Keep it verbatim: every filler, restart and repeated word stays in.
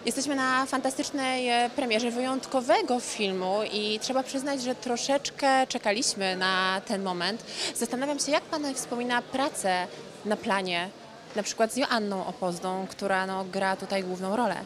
Jesteśmy na fantastycznej e, premierze wyjątkowego filmu i trzeba przyznać, że troszeczkę czekaliśmy na ten moment. Zastanawiam się, jak Pan wspomina pracę na planie, na przykład z Joanną Opozdą, która no, gra tutaj główną rolę.